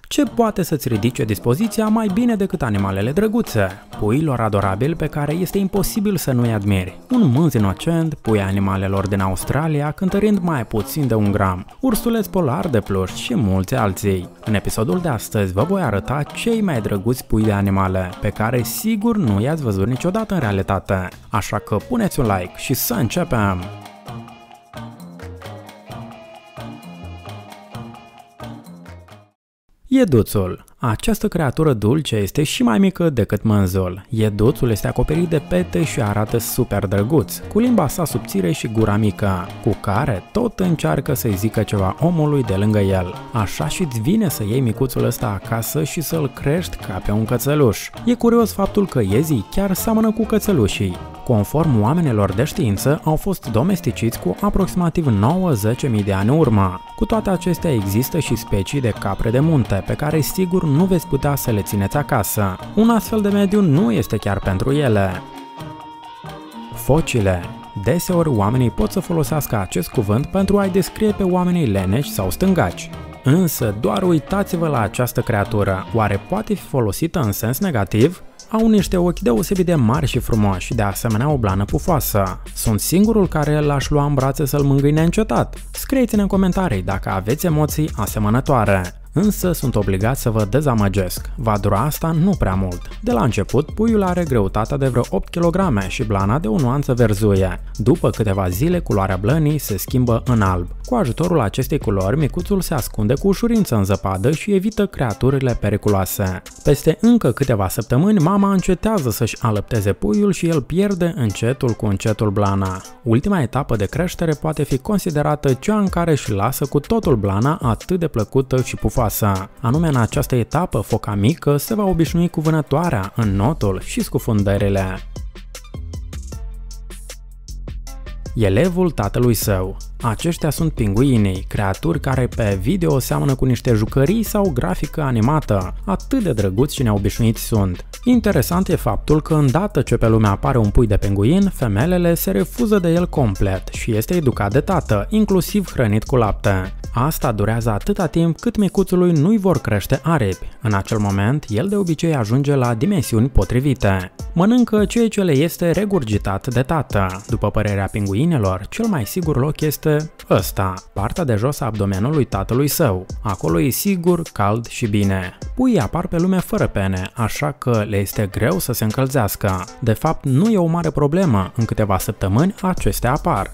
Ce poate să-ți ridice dispoziția mai bine decât animalele drăguțe? Puiilor adorabili pe care este imposibil să nu-i admiri. Un mânz inocent, pui animalelor din Australia cântărind mai puțin de 1 gram, ursuleț polar de pluș și mulți alții. În episodul de astăzi vă voi arăta cei mai drăguți pui de animale, pe care sigur nu i-ați văzut niciodată în realitate. Așa că puneți un like și să începem! Ieduțul. Această creatură dulce este și mai mică decât mânzul. Ieduțul este acoperit de pete și arată super drăguț, cu limba sa subțire și gura mică, cu care tot încearcă să-i zică ceva omului de lângă el. Așa și-ți vine să iei micuțul ăsta acasă și să-l crești ca pe un cățeluș. E curios faptul că iezii chiar seamănă cu cățelușii. Conform oamenilor de știință, au fost domesticiți cu aproximativ 9-10.000 de ani în urmă. Cu toate acestea există și specii de capre de munte, pe care sigur nu veți putea să le țineți acasă. Un astfel de mediu nu este chiar pentru ele. Focile. Deseori oamenii pot să folosească acest cuvânt pentru a-i descrie pe oamenii leneși sau stângaci. Însă doar uitați-vă la această creatură, oare poate fi folosită în sens negativ? Au niște ochi deosebit de mari și frumoși, de asemenea o blană pufoasă. Sunt singurul care l-aș lua în brațe să-l mângâi neîncetat. Scrieți-ne în comentarii dacă aveți emoții asemănătoare. Însă sunt obligat să vă dezamăgesc. Va dura asta nu prea mult. De la început, puiul are greutatea de vreo 8 kg și blana de o nuanță verzuie. După câteva zile, culoarea blănii se schimbă în alb. Cu ajutorul acestei culori, micuțul se ascunde cu ușurință în zăpadă și evită creaturile periculoase. Peste încă câteva săptămâni, mama încetează să-și alăpteze puiul și el pierde încetul cu încetul blana. Ultima etapă de creștere poate fi considerată cea în care își lasă cu totul blana atât de plăcută și pufoasă. Anume, în această etapă, foca mică se va obișnui cu vânătoarea, înnotul și scufundările. Elevul tatălui său. Aceștia sunt pinguinii, creaturi care pe video seamănă cu niște jucării sau grafică animată. Atât de drăguți și neobișnuiți sunt. Interesant e faptul că îndată ce pe lume apare un pui de pinguin, femelele se refuză de el complet și este educat de tată, inclusiv hrănit cu lapte. Asta durează atâta timp cât micuțului nu-i vor crește aripi. În acel moment, el de obicei ajunge la dimensiuni potrivite. Mănâncă ceea ce le este regurgitat de tată. După părerea pinguinelor, cel mai sigur loc este ăsta, partea de jos a abdomenului tatălui său. Acolo e sigur, cald și bine. Puii apar pe lume fără pene, așa că le este greu să se încălzească. De fapt, nu e o mare problemă, în câteva săptămâni acestea apar.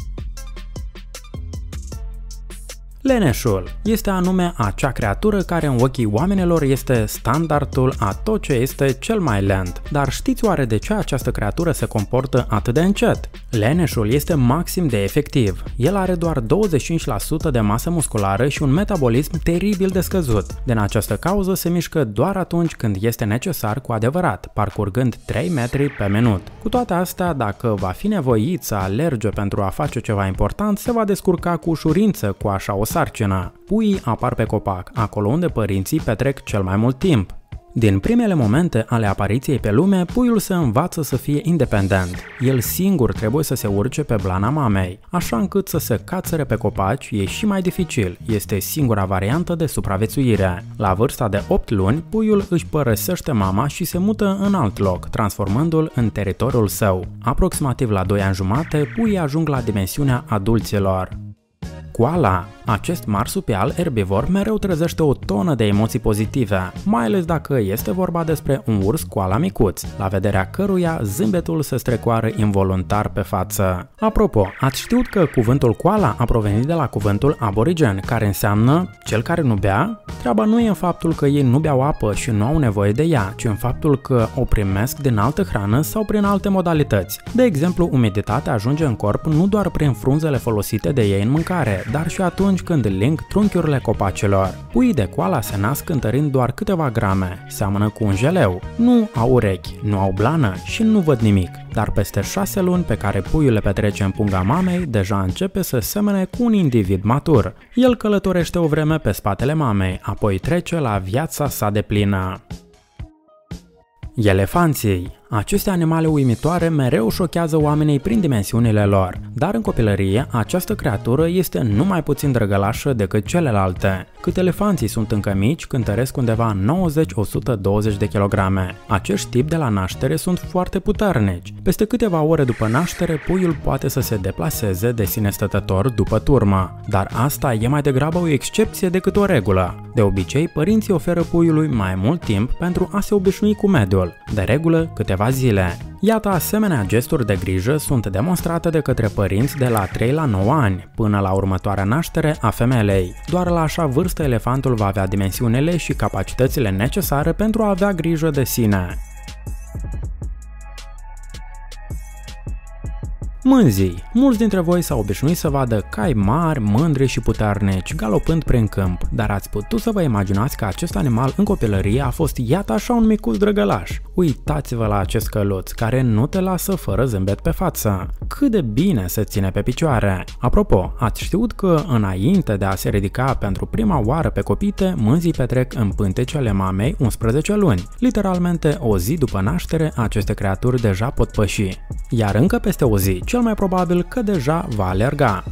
Leneșul este anume acea creatură care în ochii oamenilor este standardul a tot ce este cel mai lent. Dar știți oare de ce această creatură se comportă atât de încet? Leneșul este maxim de efectiv. El are doar 25% de masă musculară și un metabolism teribil de scăzut. Din această cauză se mișcă doar atunci când este necesar cu adevărat, parcurgând 3 metri pe minut. Cu toate astea, dacă va fi nevoit să alerge pentru a face ceva important, se va descurca cu ușurință cu așa o sarcină. Puii apar pe copac, acolo unde părinții petrec cel mai mult timp. Din primele momente ale apariției pe lume, puiul se învață să fie independent. El singur trebuie să se urce pe blana mamei, așa încât să se cațere pe copaci e și mai dificil, este singura variantă de supraviețuire. La vârsta de 8 luni, puiul își părăsește mama și se mută în alt loc, transformându-l în teritoriul său. Aproximativ la 2 ani jumate, puii ajung la dimensiunea adulților. Koala. Acest marsupial erbivor mereu trezește o tonă de emoții pozitive, mai ales dacă este vorba despre un urs koala micuț, la vederea căruia zâmbetul se strecoară involuntar pe față. Apropo, ați știut că cuvântul koala a provenit de la cuvântul aborigen, care înseamnă cel care nu bea? Treaba nu e în faptul că ei nu beau apă și nu au nevoie de ea, ci în faptul că o primesc din altă hrană sau prin alte modalități. De exemplu, umiditatea ajunge în corp nu doar prin frunzele folosite de ei în mâncare, dar și atunci când ling trunchiurile copacilor. Puii de koala se nasc cântărind doar câteva grame, seamănă cu un jeleu. Nu au urechi, nu au blană și nu văd nimic. Dar peste 6 luni pe care puiul le petrece în punga mamei, deja începe să semene cu un individ matur. El călătorește o vreme pe spatele mamei, apoi trece la viața sa deplină. Elefanții. Aceste animale uimitoare mereu șochează oamenii prin dimensiunile lor, dar în copilărie această creatură este numai puțin drăgălașă decât celelalte. Cât elefanții sunt încă mici, cântăresc undeva 90-120 de kilograme. Acești tipi de la naștere sunt foarte puternici. Peste câteva ore după naștere, puiul poate să se deplaseze de sine stătător după turmă, dar asta e mai degrabă o excepție decât o regulă. De obicei, părinții oferă puiului mai mult timp pentru a se obișnui cu mediul, de regulă câteva zile. Iată, asemenea gesturi de grijă sunt demonstrate de către părinți de la 3 la 9 ani, până la următoarea naștere a femelei. Doar la așa vârstă elefantul va avea dimensiunile și capacitățile necesare pentru a avea grijă de sine. Mânzii. Mulți dintre voi s-au obișnuit să vadă cai mari, mândri și puternici, galopând prin câmp, dar ați putut să vă imaginați că acest animal în copilărie a fost iată așa un micuț drăgălaș. Uitați-vă la acest căluț, care nu te lasă fără zâmbet pe față. Cât de bine se ține pe picioare! Apropo, ați știut că înainte de a se ridica pentru prima oară pe copite, mânzii petrec în pântecele mamei 11 luni. Literalmente, o zi după naștere, aceste creaturi deja pot păși. Iar încă peste o zi, cel mai probabil că deja va alerga.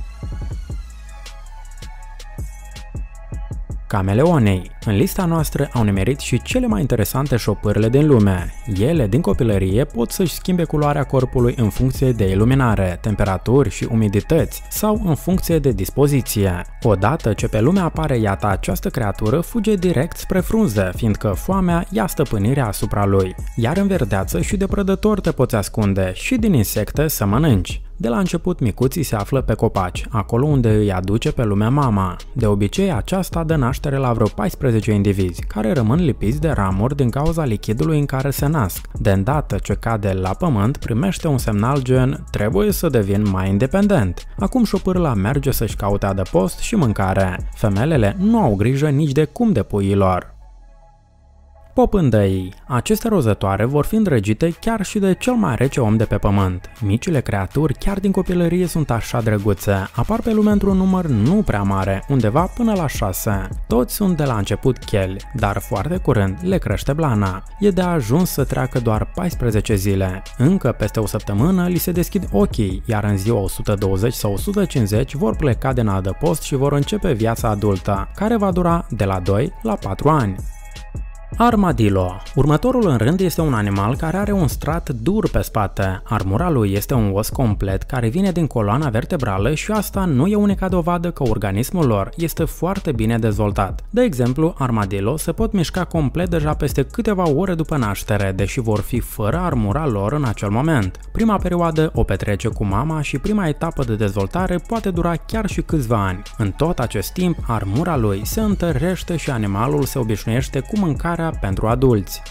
Cameleonii. În lista noastră au nimerit și cele mai interesante șopârle din lume. Ele, din copilărie, pot să-și schimbe culoarea corpului în funcție de iluminare, temperaturi și umidități, sau în funcție de dispoziție. Odată ce pe lume apare iată această creatură, fuge direct spre frunze, fiindcă foamea ia stăpânirea asupra lui. Iar în verdeață și de prădători te poți ascunde și din insecte să mănânci. De la început, micuții se află pe copaci, acolo unde îi aduce pe lume mama. De obicei, aceasta dă naștere la vreo 14 indivizi, care rămân lipiți de ramuri din cauza lichidului în care se nasc. De îndată ce cade la pământ, primește un semnal gen "trebuie să devin mai independent". Acum șopârla merge să-și caute adăpost și mâncare. Femelele nu au grijă nici de cum de puii lor. Popândăii. Aceste rozătoare vor fi îndrăgite chiar și de cel mai rece om de pe pământ. Micile creaturi chiar din copilărie sunt așa drăguțe, apar pe lume într-un număr nu prea mare, undeva până la 6. Toți sunt de la început cheli, dar foarte curând le crește blana. E de ajuns să treacă doar 14 zile. Încă peste o săptămână li se deschid ochii, iar în ziua 120 sau 150 vor pleca din adăpost și vor începe viața adultă, care va dura de la 2 la 4 ani. Armadillo. Următorul în rând este un animal care are un strat dur pe spate. Armura lui este un os complet care vine din coloana vertebrală și asta nu e unica dovadă că organismul lor este foarte bine dezvoltat. De exemplu, armadillo se pot mișca complet deja peste câteva ore după naștere, deși vor fi fără armura lor în acel moment. Prima perioadă o petrece cu mama și prima etapă de dezvoltare poate dura chiar și câțiva ani. În tot acest timp, armura lui se întărește și animalul se obișnuiește cu mâncarea pentru adulți.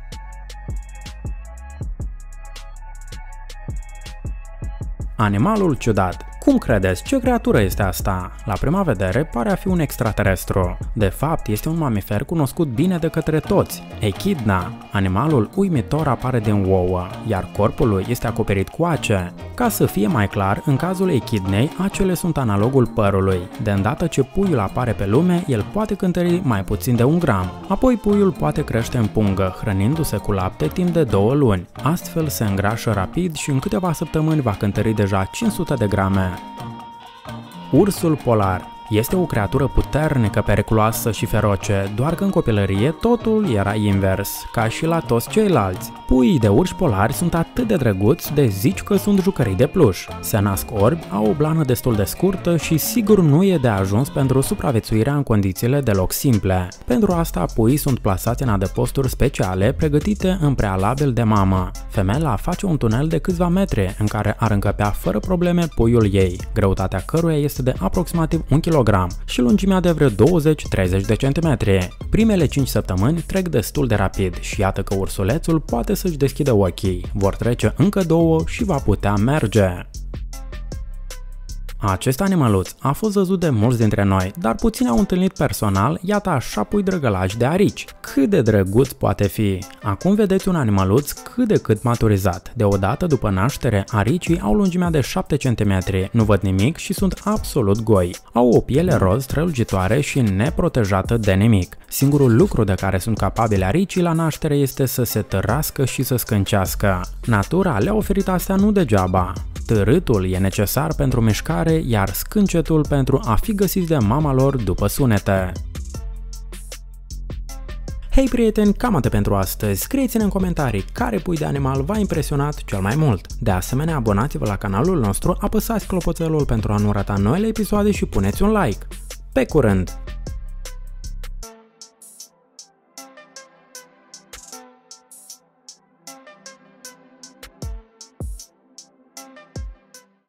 Animalul ciudat. Cum credeți? Ce creatură este asta? La prima vedere pare a fi un extraterestru. De fapt, este un mamifer cunoscut bine de către toți, echidna. Animalul uimitor apare din ouă, iar corpul lui este acoperit cu ace. Ca să fie mai clar, în cazul echidnei, acele sunt analogul părului. De îndată ce puiul apare pe lume, el poate cântări mai puțin de 1 gram. Apoi puiul poate crește în pungă, hrănindu-se cu lapte timp de 2 luni. Astfel se îngrașă rapid și în câteva săptămâni va cântări deja 500 de grame. Ursul polar. Este o creatură puternică, periculoasă și feroce, doar că în copilărie totul era invers, ca și la toți ceilalți. Puii de urși polari sunt atât de drăguți de zici că sunt jucării de pluș. Se nasc orbi, au o blană destul de scurtă și sigur nu e de ajuns pentru supraviețuirea în condițiile deloc simple. Pentru asta, puii sunt plasați în adăposturi speciale pregătite în prealabil de mamă. Femela face un tunel de câțiva metri în care ar încăpea fără probleme puiul ei, greutatea căruia este de aproximativ 1 kg și lungimea de vreo 20-30 de centimetri. Primele 5 săptămâni trec destul de rapid și iată că ursulețul poate să-și deschidă ochii. Vor trece încă 2 și va putea merge. Acest animăluț a fost văzut de mulți dintre noi, dar puțini au întâlnit personal, iată așa pui drăgălași de arici. Cât de drăguț poate fi! Acum vedeți un animăluț cât de cât maturizat. Deodată după naștere, aricii au lungimea de 7 cm, nu văd nimic și sunt absolut goi. Au o piele roz strălucitoare și neprotejată de nimic. Singurul lucru de care sunt capabile aricii la naștere este să se tărască și să scâncească. Natura le-a oferit astea nu degeaba. Târâtul e necesar pentru mișcare, iar scâncetul pentru a fi găsiți de mama lor după sunete. Hei prieteni, cam atât pentru astăzi. Scrieți-ne în comentarii care pui de animal v-a impresionat cel mai mult. De asemenea, abonați-vă la canalul nostru, apăsați clopoțelul pentru a nu rata noile episoade și puneți un like. Pe curând!